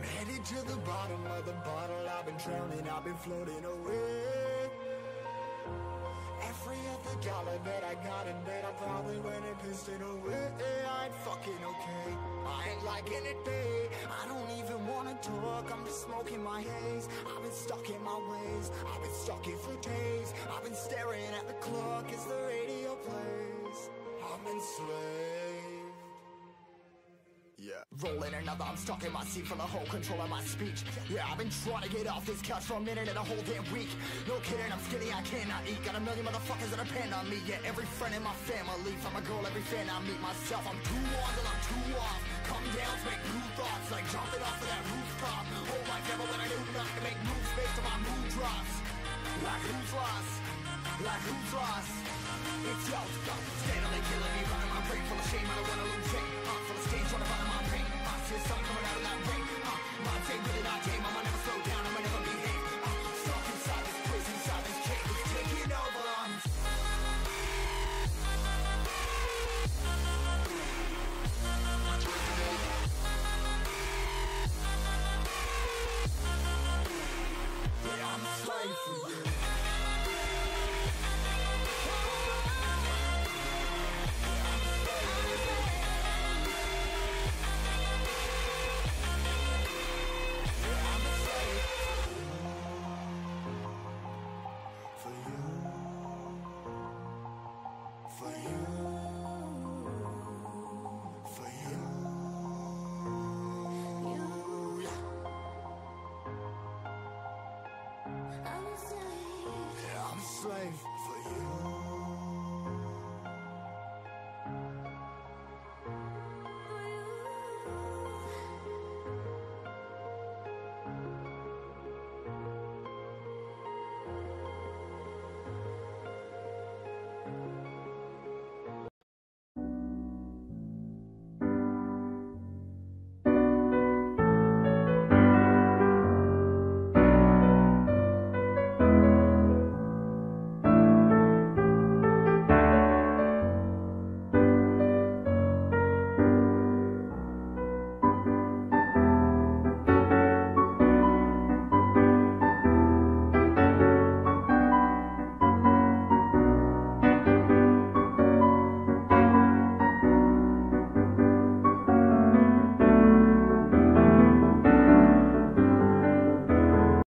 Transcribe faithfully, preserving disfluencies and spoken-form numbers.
headed to the bottom of the bottle. I've been drowning, I've been floating away. Every other dollar that I got in bed, I probably went and pissed it away. I ain't fucking okay, I ain't liking it, babe. I don't even wanna talk, I'm just smoking my haze. I've been stuck in my ways, I've been stuck here for days. I've been staring at the clock as the radio plays. I'm enslaved. Yeah. Rolling another, I'm stuck in my seat for the whole control of my speech. Yeah, I've been trying to get off this couch for a minute and a whole damn week. No kidding, I'm skinny, I cannot eat. Got a million motherfuckers that depend on me. Yeah, every friend in my family, from a girl, every fan I meet myself. I'm too on till I'm too off. Come down to make new thoughts, like jumping off of that rooftop. Whole life never when I do nothing to make moves based on my mood drops. Like who's lost? Like who's lost? It's yo, steadily killing me, running my brain full of shame. I don't wanna lose it. Uh, full of stage, trying to find my pain. I see the sun coming out of that rain. Uh, my day really not tame. I'ma never slow down. I'ma never behave. Uh, stuck inside this prison, inside this cage, it's taking over. I'm yeah, I'm a slave for you. I'm a slave.